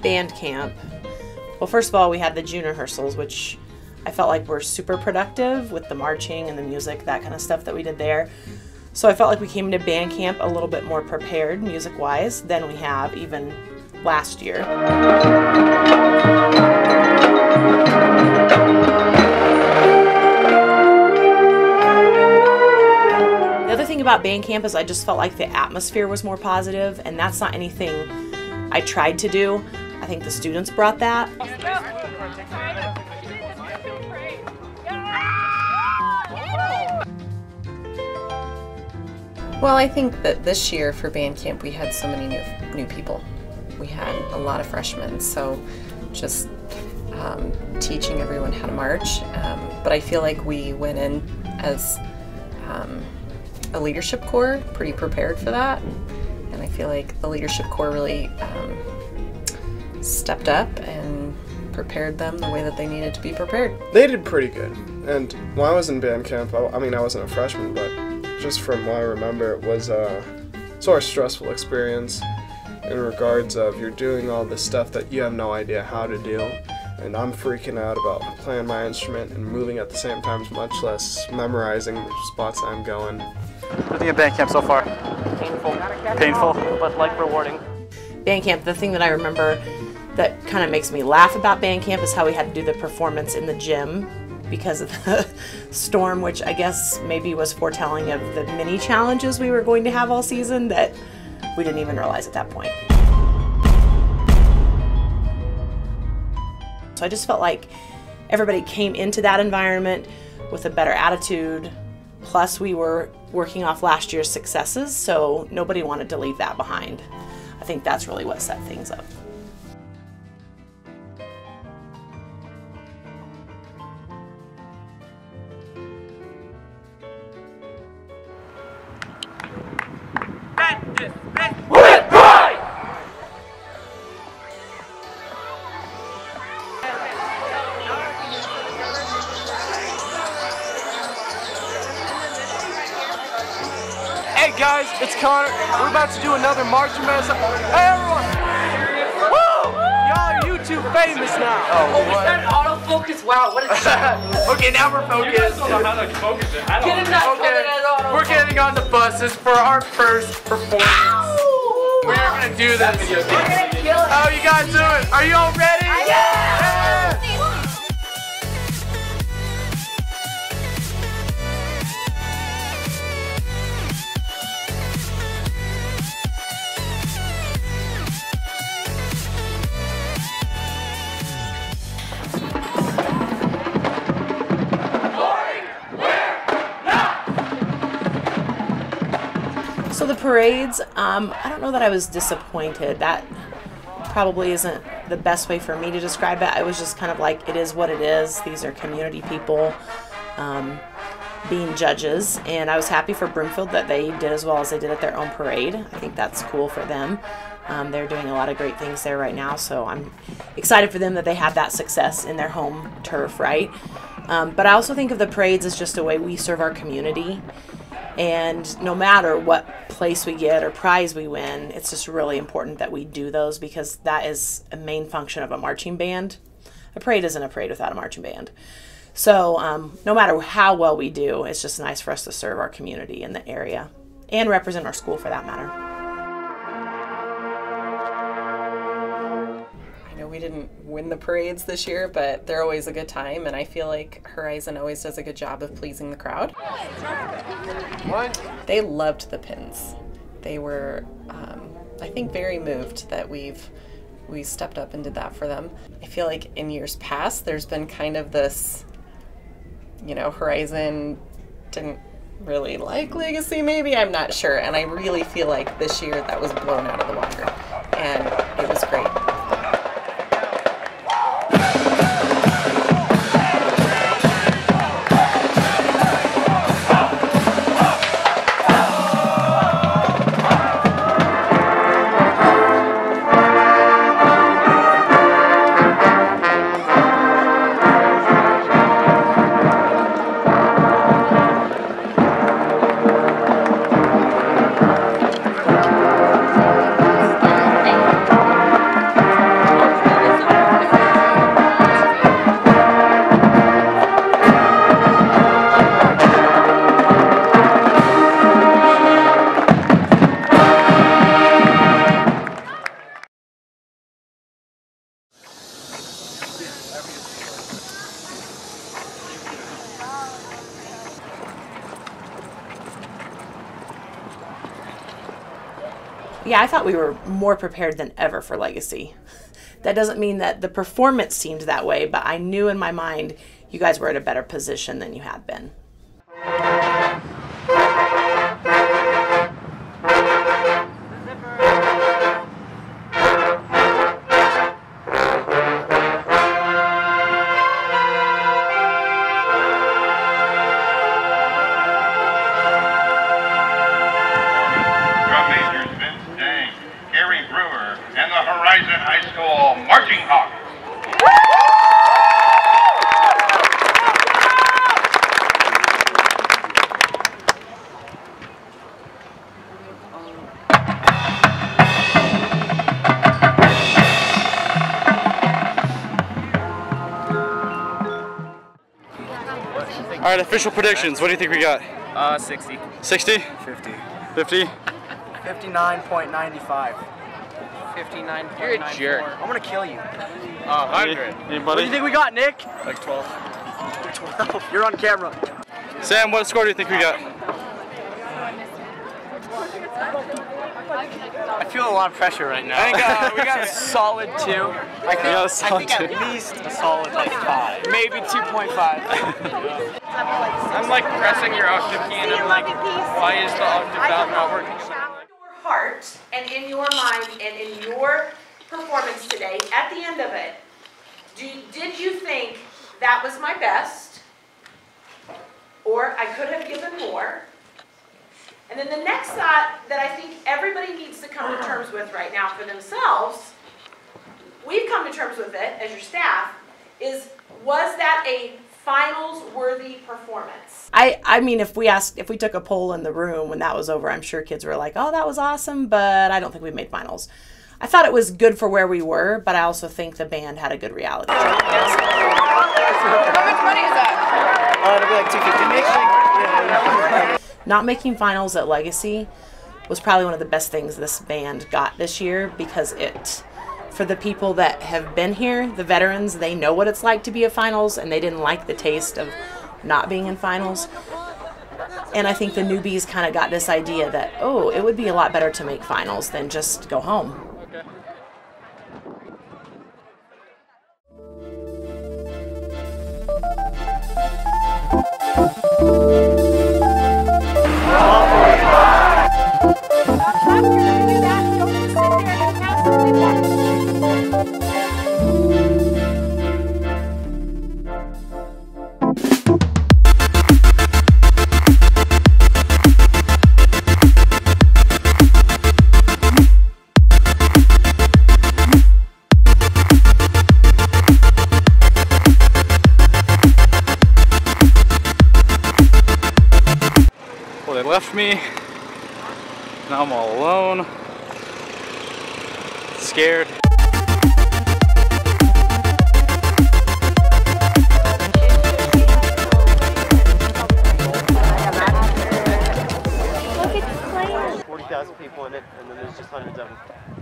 band camp, well, first of all, we had the June rehearsals, which I felt like were super productive with the marching and the music, that kind of stuff that we did there. So I felt like we came into band camp a little bit more prepared music-wise than we have even last year. The other thing about band camp is I just felt like the atmosphere was more positive, and that's not anything I tried to do. I think the students brought that. Well, I think that this year for band camp we had so many new people. We had a lot of freshmen, so just teaching everyone how to march. But I feel like we went in as a leadership corps, pretty prepared for that. And I feel like the leadership corps really stepped up and prepared them the way that they needed to be prepared. They did pretty good. And when I was in band camp, I mean, I wasn't a freshman, but just from what I remember, it was a sort of stressful experience in regards of you're doing all this stuff that you have no idea how to do. And I'm freaking out about playing my instrument and moving at the same time, much less memorizing the spots I'm going. What do you think of band camp so far? Painful. Painful? But like rewarding. Band camp, the thing that I remember that kind of makes me laugh about band camp is how we had to do the performance in the gym because of the storm, which I guess maybe was foretelling of the mini challenges we were going to have all season that we didn't even realize at that point. So I just felt like everybody came into that environment with a better attitude, plus we were working off last year's successes, so nobody wanted to leave that behind. I think that's really what set things up. Hey guys, it's Connor. We're about to do another marching band. Hey everyone! Woo! Y'all are YouTube famous now. Oh, is that autofocus? Wow, what is that? Okay, now we're focused. You guys don't know how to focus it. I don't know. We're getting on the buses for our first performance. We're gonna do this. We're gonna kill it. How are you guys doing? Are you all ready? Yeah! So the parades, I don't know that I was disappointed. That probably isn't the best way for me to describe it. I was just kind of like, it is what it is. These are community people being judges, and I was happy for Broomfield that they did as well as they did at their own parade. I think that's cool for them. They're doing a lot of great things there right now, so I'm excited for them that they had that success in their home turf, right? But I also think of the parades as just a way we serve our community. And no matter what place we get or prize we win, it's just really important that we do those because that is a main function of a marching band. A parade isn't a parade without a marching band. So no matter how well we do, it's just nice for us to serve our community in the area and represent our school for that matter. We didn't win the parades this year, but they're always a good time, and I feel like Horizon always does a good job of pleasing the crowd. They loved the pins. They were, I think, very moved that we stepped up and did that for them. I feel like in years past, there's been kind of this, Horizon didn't really like Legacy, maybe, I'm not sure, and I really feel like this year that was blown out of the water, and it was great. Yeah, I thought we were more prepared than ever for Legacy. That doesn't mean that the performance seemed that way, but I knew in my mind you guys were at a better position than you had been. Horizon High School Marching Hawks. All right, official predictions. What do you think we got? 60. 60? 50. 50? 59.95. 59. You're a jerk. I'm gonna kill you. 100. Anybody? What do you think we got, Nick? Like 12. 12. You're on camera. Sam, what score do you think we got? I feel a lot of pressure right now. I think we got a solid 2. I think at least a solid like 5. Maybe 2.5. I'm like pressing your octave key and I'm like, why is the octave valve not working? Heart and in your mind and in your performance today, at the end of it, did you think that was my best, or I could have given more? And then the next thought that I think everybody needs to come to terms with right now for themselves, we've come to terms with it as your staff, is was that a finals worthy performance? I mean, if we took a poll in the room when that was over, I'm sure kids were like, oh, that was awesome, but I don't think we made finals. I thought it was good for where we were, but I also think the band had a good reality check. How much money is that? It'll be like 250. Not making finals at Legacy was probably one of the best things this band got this year, because for the people that have been here, the veterans, they know what it's like to be at finals, and they didn't like the taste of not being in finals. And I think the newbies kind of got this idea that, oh, it would be a lot better to make finals than just go home. Well, they left me. Now I'm all alone. Scared. Look, it's playing. 40,000 people in it, and then there's just hundreds of them.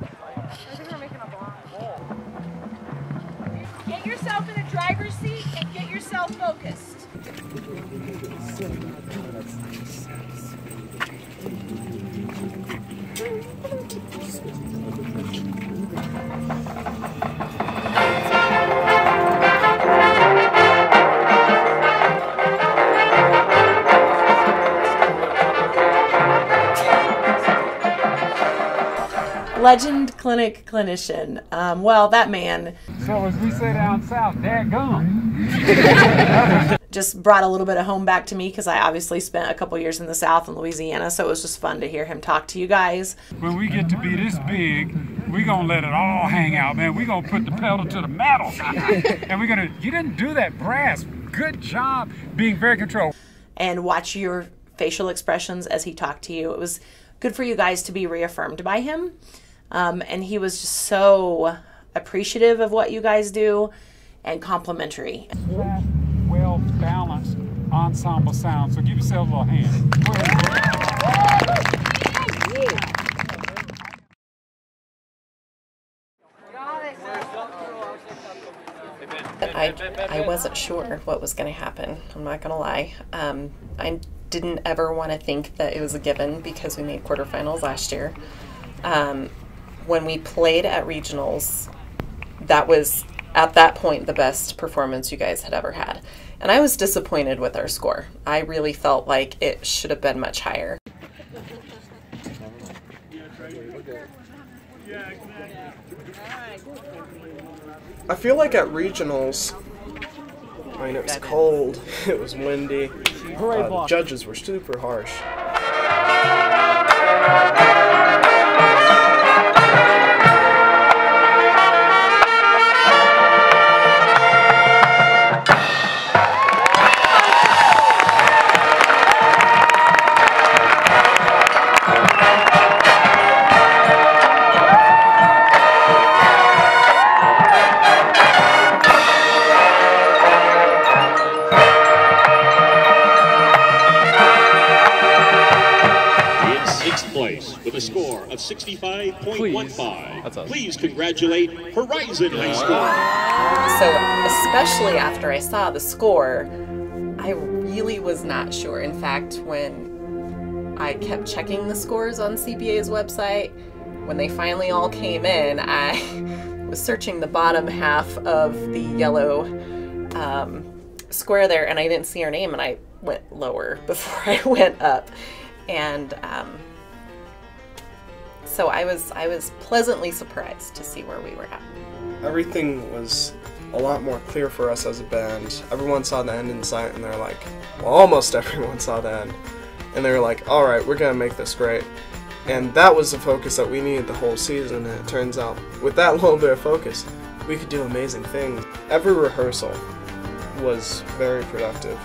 Get yourself in a driver's seat and get yourself focused. Legend clinic clinician. Well, that man. So as we say down south, daggone. Just brought a little bit of home back to me, because I obviously spent a couple years in the South in Louisiana, so it was just fun to hear him talk to you guys. When we get to be this big, we're gonna let it all hang out, man. We're gonna put the pedal to the metal. And you didn't do that, brass. Good job being very controlled. And watch your facial expressions as he talked to you. It was good for you guys to be reaffirmed by him. And he was just so appreciative of what you guys do and complimentary. Flat, well-balanced ensemble sound. So give yourself a little hand. I wasn't sure what was going to happen. I'm not going to lie. I didn't ever want to think that it was a given because we made quarterfinals last year. When we played at regionals, that was, at that point, the best performance you guys had ever had. And I was disappointed with our score. I really felt like it should have been much higher. I feel like at regionals, I mean, it was cold, it was windy, the judges were super harsh. With a score of 65.15. Please congratulate Horizon High School. So, especially after I saw the score, I really was not sure. In fact, when I kept checking the scores on CBA's website, when they finally all came in, I was searching the bottom half of the yellow square there, and I didn't see her name, and I went lower before I went up. And so I was pleasantly surprised to see where we were at. Everything was a lot more clear for us as a band. Everyone saw the end in sight, and they're like, well, almost everyone saw the end. And they were like, all right, we're gonna make this great. And that was the focus that we needed the whole season, and it turns out, with that little bit of focus, we could do amazing things. Every rehearsal was very productive.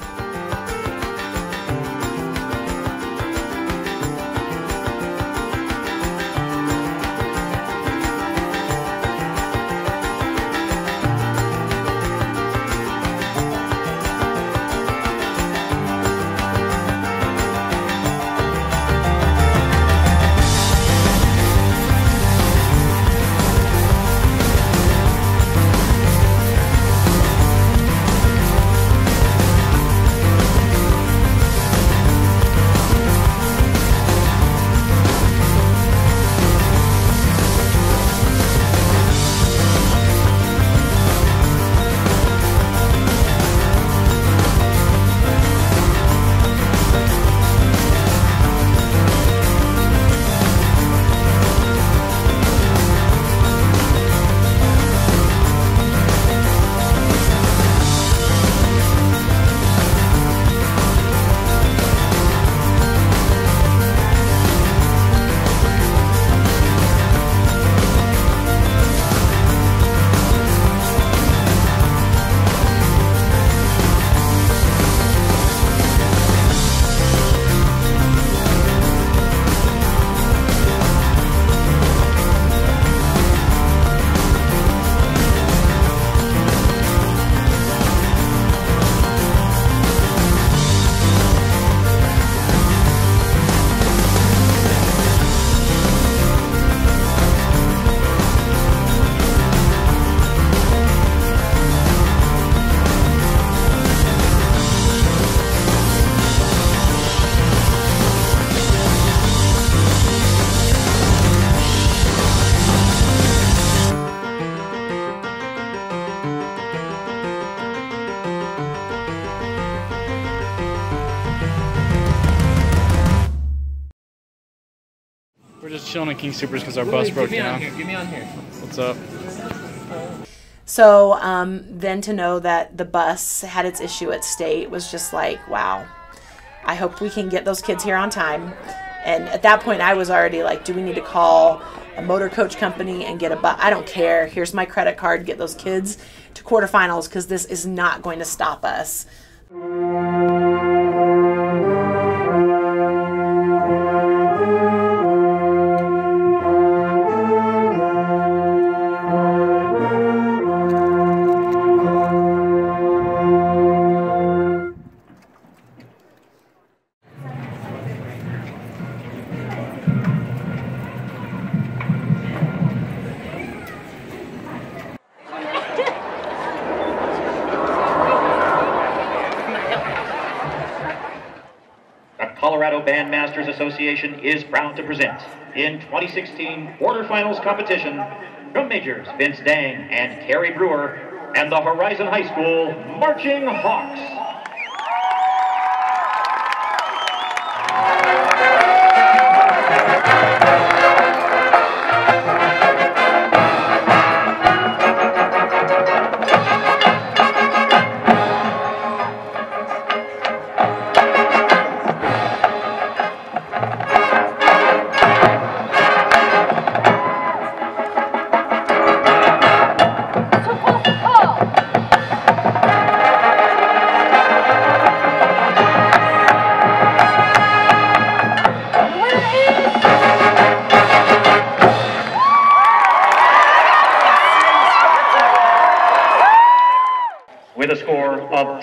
We're just chilling at King Supers because our bus broke down. Get me on here. What's up? So then to know that the bus had its issue at State was just like, wow. I hope we can get those kids here on time. And at that point, I was already like, do we need to call a motor coach company and get a bus? I don't care. Here's my credit card. Get those kids to quarterfinals because this is not going to stop us. Bandmasters Association is proud to present in 2016 quarterfinals competition drum majors Vince Dang and Carrie Brewer and the Horizon High School Marching Hawks. With a score of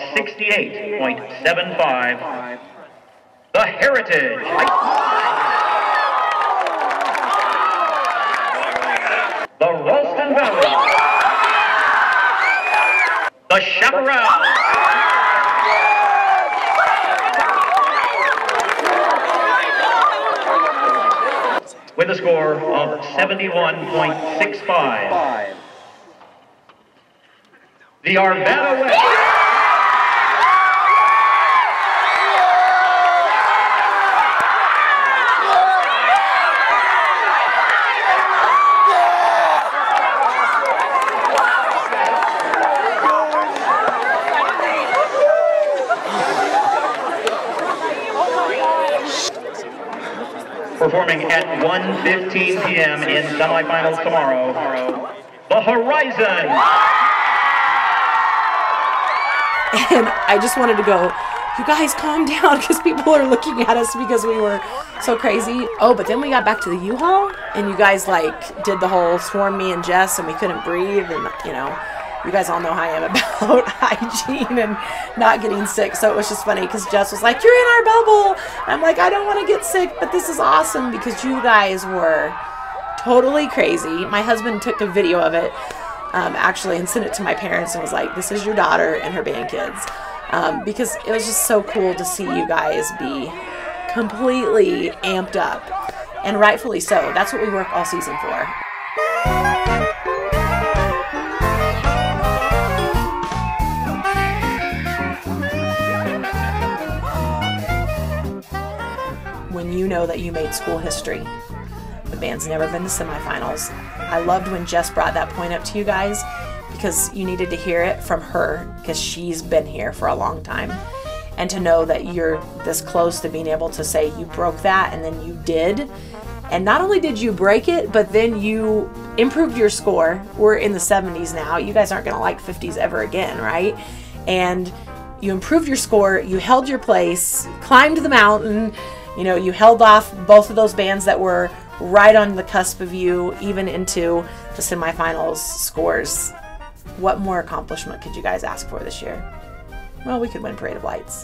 68.75, the Heritage. The Ralston Valley. The Chaparral. With a score of 71.65. The Arvada West. Performing at 1:15 p.m. in semifinals tomorrow, the Horizon. And I just wanted to go, you guys calm down, because people are looking at us because we were so crazy. Oh, but then we got back to the U-Haul, and you guys like did the whole swarm me and Jess, and we couldn't breathe, and you know, you guys all know how I am about hygiene and not getting sick. So it was just funny because Jess was like, you're in our bubble. I'm like, I don't want to get sick, but this is awesome because you guys were totally crazy. My husband took a video of it actually and sent it to my parents and was like, this is your daughter and her band kids, because it was just so cool to see you guys be completely amped up, and rightfully so. That's what we work all season for. When you know that you made school history, the band's never been to semifinals. I loved when Jess brought that point up to you guys because you needed to hear it from her because she's been here for a long time. And to know that you're this close to being able to say you broke that and then you did. And not only did you break it, but then you improved your score. We're in the 70s now. You guys aren't going to like 50s ever again, right? And you improved your score, you held your place, climbed the mountain, you know, you held off both of those bands that were right on the cusp of you, even into the semifinals scores. What more accomplishment could you guys ask for this year? Well, we could win Parade of Lights.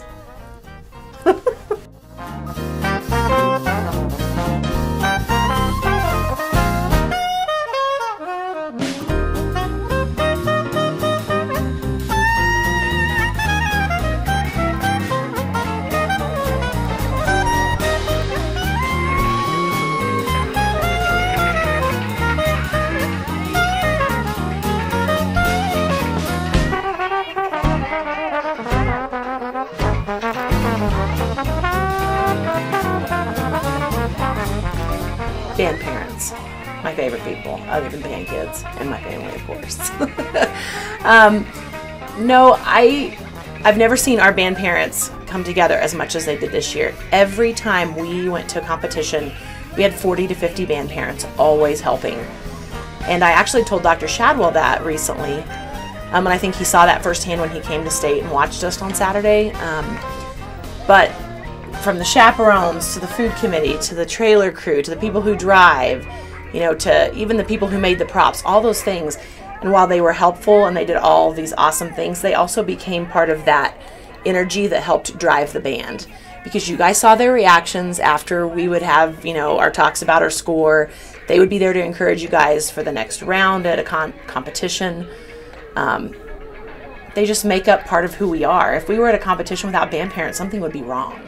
Band parents, my favorite people, other than band kids, and my family, of course. No, I've never seen our band parents come together as much as they did this year. Every time we went to a competition, we had 40 to 50 band parents always helping. And I actually told Dr. Shadwell that recently, and I think he saw that firsthand when he came to state and watched us on Saturday. But from the chaperones to the food committee to the trailer crew to the people who drive, you know, to even the people who made the props, all those things. And while they were helpful and they did all these awesome things, they also became part of that energy that helped drive the band. Because you guys saw their reactions after we would have, you know, our talks about our score. They would be there to encourage you guys for the next round at a competition. They just make up part of who we are. If we were at a competition without band parents, something would be wrong.